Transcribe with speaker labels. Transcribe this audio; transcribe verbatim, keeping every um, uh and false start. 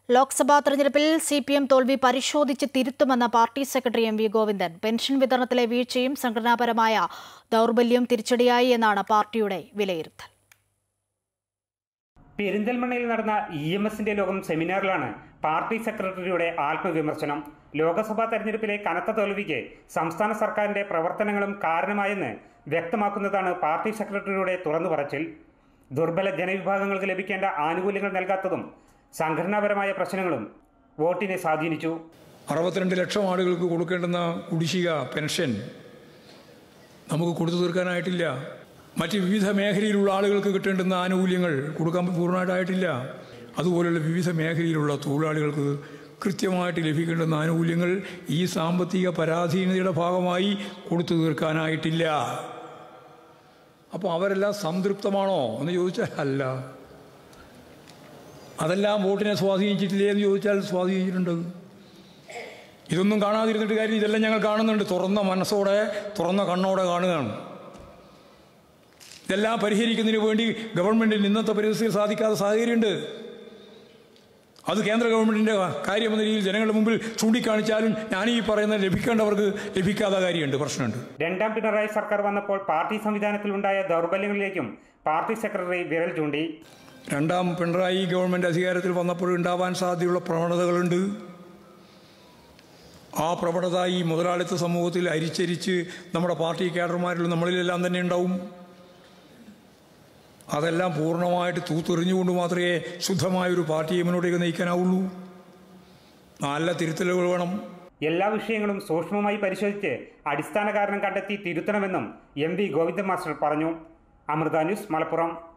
Speaker 1: ലോക്സഭാ തെരഞ്ഞെടുപ്പിൽ C P M തോൽവി പരിശോധിച്ച് തിരുത്തുമെന്ന party secretary M V Govindan. Pension വിതരണത്തിലെ വീഴ്ചയും സംഘടനാപരമായ ദൗർബല്യവും തിരിച്ചടിയായി എന്നാണ് പാർട്ടിയുടെ വിലയിരുത്തൽ.
Speaker 2: പെരിന്തൽമണ്ണയിൽ നടന്ന ഇ എം എസിന്റെ ലോകം സെമിനാറിലാണ് പാർട്ടി സെക്രട്ടറിയുടെ ആത്മവിമർശനം. ലോക്സഭാ തെരഞ്ഞെടുപ്പിലെ കനത്ത തോൽവിക്ക് സംസ്ഥാന സർക്കാരിന്റെ പ്രവർത്തനങ്ങളും കാരണമായെന്ന് വ്യക്തമാക്കുന്നതാണ് പാർട്ടി സെക്രട്ടറിയുടെ തുറന്നു പറച്ചിൽ. ദുർബല ജനവിഭാഗങ്ങൾക്ക് ലഭിക്കേണ്ട ആനുകൂല്യങ്ങൾ നൽകാത്തതും സംഘടനാപരമായ പ്രശ്നങ്ങളും വോട്ടിനെ സ്വാധീനിച്ചു.
Speaker 3: അറുപത്തിരണ്ട് ലക്ഷം ആളുകൾക്ക് കൊടുക്കേണ്ടുന്ന കുടിശ്ശിക പെൻഷൻ നമുക്ക് കൊടുത്തു തീർക്കാനായിട്ടില്ല. മറ്റ് വിവിധ മേഖലയിലുള്ള ആളുകൾക്ക് കിട്ടേണ്ടുന്ന ആനുകൂല്യങ്ങൾ കൊടുക്കാൻ പൂർണ്ണമായിട്ടായിട്ടില്ല. അതുപോലെയുള്ള വിവിധ മേഖലയിലുള്ള തൊഴിലാളികൾക്ക് കൃത്യമായിട്ട് ലഭിക്കേണ്ടുന്ന ആനുകൂല്യങ്ങൾ ഈ സാമ്പത്തിക പരാധീനതയുടെ ഭാഗമായി കൊടുത്തു തീർക്കാനായിട്ടില്ല. അപ്പോൾ അവരെല്ലാം സംതൃപ്തമാണോ എന്ന് ചോദിച്ചാൽ അല്ല. അതെല്ലാം വോട്ടിനെ സ്വാധീനിച്ചിട്ടില്ലേ എന്ന് ചോദിച്ചാൽ സ്വാധീനിച്ചിട്ടുണ്ട്. ഇതൊന്നും കാണാതിരുന്നിട്ട് കാര്യം, ഇതെല്ലാം ഞങ്ങൾ കാണുന്നുണ്ട്. തുറന്ന മനസ്സോടെ തുറന്ന കണ്ണോടെ കാണുകയാണ്. ഇതെല്ലാം പരിഹരിക്കുന്നതിന് വേണ്ടി ഗവൺമെൻറ്റിന് ഇന്നത്തെ പരിസ്ഥിതി സാധിക്കാത്ത സാഹചര്യമുണ്ട്. അത് കേന്ദ്ര ഗവൺമെൻറ്റിൻ്റെ കാര്യമെന്ന രീതിയിൽ ജനങ്ങളുടെ മുമ്പിൽ ചൂണ്ടിക്കാണിച്ചാലും ഞാൻ ഈ പറയുന്ന ലഭിക്കേണ്ടവർക്ക് ലഭിക്കാത്ത കാര്യമുണ്ട്, പ്രശ്നമുണ്ട്.
Speaker 2: രണ്ടാം പിണറായി സർക്കാർ വന്നപ്പോൾ പാർട്ടി സംവിധാനത്തിലുണ്ടായ ദൗർബല്യങ്ങളിലേക്കും പാർട്ടി സെക്രട്ടറി വിരൽ ചൂണ്ടി.
Speaker 3: രണ്ടാം പിണറായി ഗവൺമെൻറ് അധികാരത്തിൽ വന്നപ്പോൾ ഉണ്ടാവാൻ സാധ്യതയുള്ള പ്രവണതകളുണ്ട്. ആ പ്രവണത ഈ മുതലാളിത്ത സമൂഹത്തിൽ അരിച്ചരിച്ച് നമ്മുടെ പാർട്ടി കേഡർമാരിലും നമ്മളിലെല്ലാം തന്നെ ഉണ്ടാവും. അതെല്ലാം പൂർണ്ണമായിട്ട് തൂത്തെറിഞ്ഞുകൊണ്ട് മാത്രമേ ശുദ്ധമായൊരു പാർട്ടിയെ മുന്നോട്ടേക്ക് നയിക്കാനാവുള്ളൂ. നല്ല തിരുത്തലുകൾ വേണം.
Speaker 2: എല്ലാ വിഷയങ്ങളും സൂക്ഷ്മമായി പരിശോധിച്ച് അടിസ്ഥാന കാരണം കണ്ടെത്തി തിരുത്തണമെന്നും എം വി ഗോവിന്ദൻ മാസ്റ്റർ പറഞ്ഞു. അമൃത ന്യൂസ്, മലപ്പുറം.